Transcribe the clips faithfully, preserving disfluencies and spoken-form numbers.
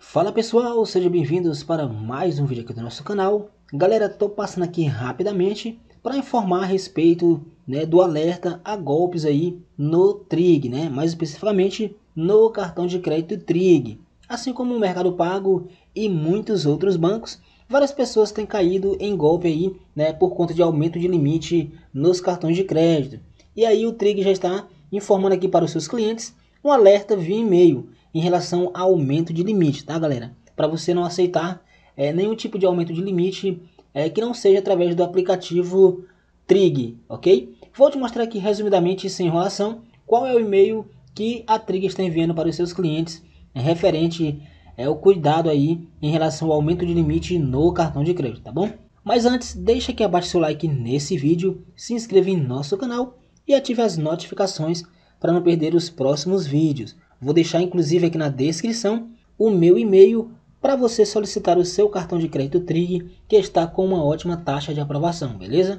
Fala pessoal, sejam bem-vindos para mais um vídeo aqui do nosso canal. Galera, tô passando aqui rapidamente para informar a respeito, né, do alerta a golpes aí no Trig, né, mais especificamente no cartão de crédito Trig. Assim como o Mercado Pago e muitos outros bancos, várias pessoas têm caído em golpe aí, né, por conta de aumento de limite nos cartões de crédito. E aí o Trig já está informando aqui para os seus clientes um alerta via e-mail em relação ao aumento de limite, tá galera? Para você não aceitar é, nenhum tipo de aumento de limite é, que não seja através do aplicativo Trig, ok? Vou te mostrar aqui resumidamente, sem enrolação, qual é o e-mail que a Trig está enviando para os seus clientes é, referente é, ao cuidado aí em relação ao aumento de limite no cartão de crédito, tá bom? Mas antes, deixa aqui abaixo seu like nesse vídeo, se inscreva em nosso canal e ative as notificações para não perder os próximos vídeos. Vou deixar inclusive aqui na descrição o meu e-mail para você solicitar o seu cartão de crédito Trig, que está com uma ótima taxa de aprovação, beleza?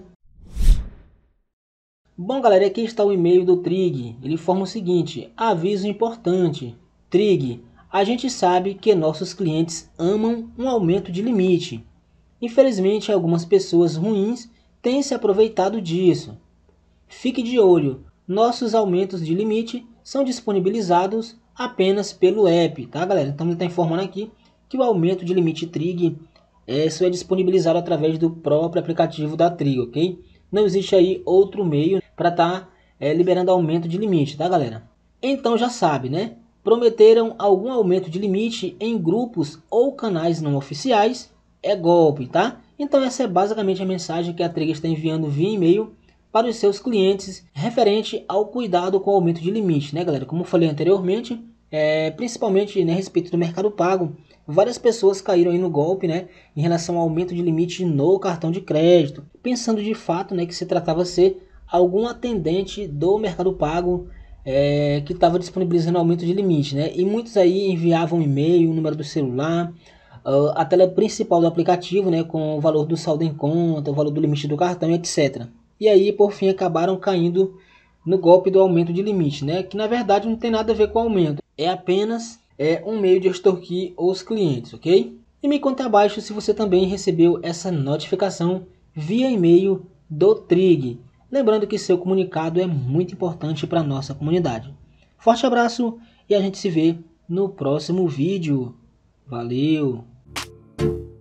Bom galera, aqui está o e-mail do Trig. Ele informa o seguinte: aviso importante. Trig, a gente sabe que nossos clientes amam um aumento de limite. Infelizmente, algumas pessoas ruins têm se aproveitado disso. Fique de olho, nossos aumentos de limite são disponibilizados apenas pelo app, tá galera? Então ele está informando aqui que o aumento de limite Trig é, só é disponibilizado através do próprio aplicativo da Trig, ok? Não existe aí outro meio para estar tá, é, liberando aumento de limite, tá galera? Então já sabe, né? Prometeram algum aumento de limite em grupos ou canais não oficiais, é golpe, tá? Então essa é basicamente a mensagem que a Trig está enviando via e-mail para os seus clientes referente ao cuidado com o aumento de limite, né galera? Como eu falei anteriormente, é, principalmente né, a respeito do Mercado Pago, várias pessoas caíram aí no golpe, né, em relação ao aumento de limite no cartão de crédito, pensando de fato, né, que se tratava ser algum atendente do Mercado Pago é, que estava disponibilizando aumento de limite, né? E muitos aí enviavam e-mail, o número do celular, uh, a tela principal do aplicativo, né, com o valor do saldo em conta, o valor do limite do cartão, etcétera. E aí, por fim, acabaram caindo no golpe do aumento de limite, né? Que na verdade não tem nada a ver com aumento, é apenas é, um meio de extorquir os clientes, ok? E me conta abaixo se você também recebeu essa notificação via e-mail do Trig. Lembrando que seu comunicado é muito importante para a nossa comunidade. Forte abraço e a gente se vê no próximo vídeo. Valeu!